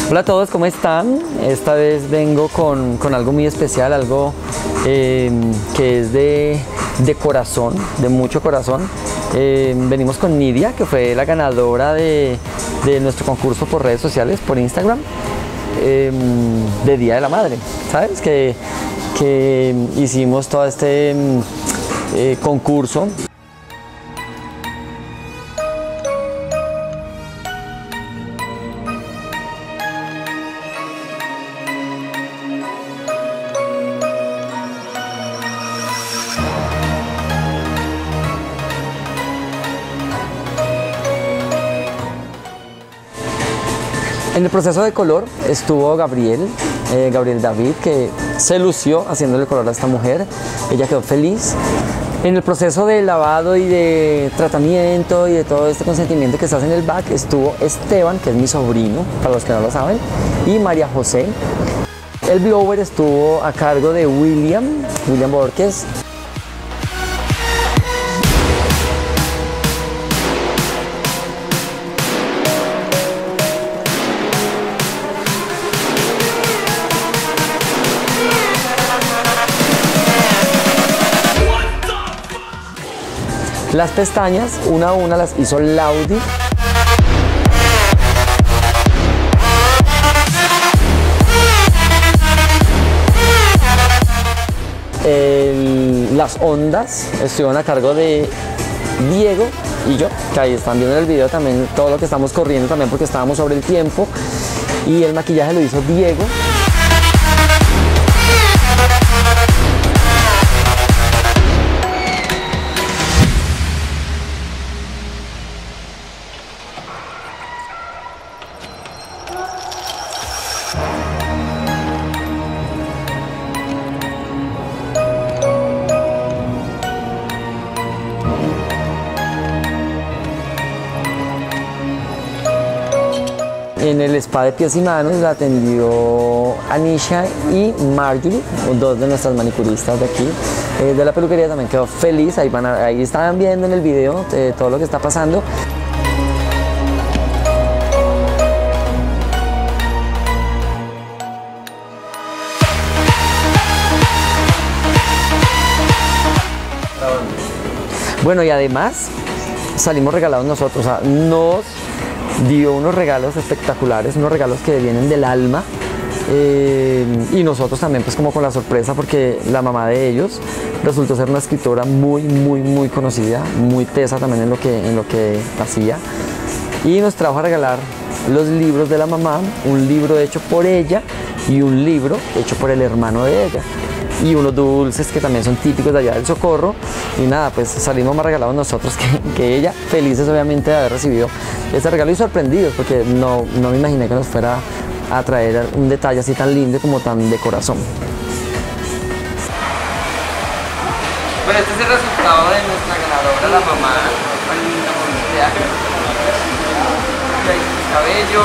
Hola a todos, ¿cómo están? Esta vez vengo con algo muy especial, algo que es de corazón, de mucho corazón. Venimos con Nidia, que fue la ganadora de nuestro concurso por redes sociales, por Instagram, de Día de la Madre. ¿Sabes? Que hicimos todo este concurso. En el proceso de color estuvo Gabriel David, que se lució haciéndole color a esta mujer. Ella quedó feliz. En el proceso de lavado y de tratamiento y de todo este consentimiento que se hace en el back estuvo Esteban, que es mi sobrino, para los que no lo saben, y María José. El blower estuvo a cargo de William Borges. Las pestañas, una a una, las hizo Laudi. Las ondas estuvieron a cargo de Diego y yo, que ahí están viendo en el video también todo lo que estamos corriendo también porque estábamos sobre el tiempo. Y el maquillaje lo hizo Diego. En el spa de pies y manos la atendió Anisha y Marjorie, dos de nuestras manicuristas de aquí. De la peluquería también quedó feliz, ahí estaban viendo en el video todo lo que está pasando. Bueno, y además salimos regalados nosotros, o sea, nos dio unos regalos espectaculares, unos regalos que vienen del alma, y nosotros también pues como con la sorpresa porque la mamá de ellos resultó ser una escritora muy conocida, muy tesa también en lo que hacía, y nos trajo a regalar los libros de la mamá, un libro hecho por ella y un libro hecho por el hermano de ella, y unos dulces que también son típicos de allá del Socorro. Y nada, pues salimos más regalados nosotros que ella, felices obviamente de haber recibido este regalo y sorprendidos porque no me imaginé que nos fuera a traer un detalle así tan lindo como tan de corazón. Bueno, este es el resultado de nuestra ganadora, la mamá, Paulina Montea. Cabello,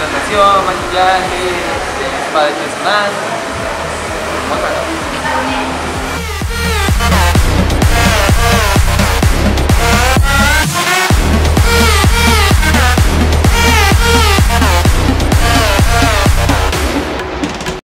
hidratación, maquillaje, spa de personal. Muy bueno.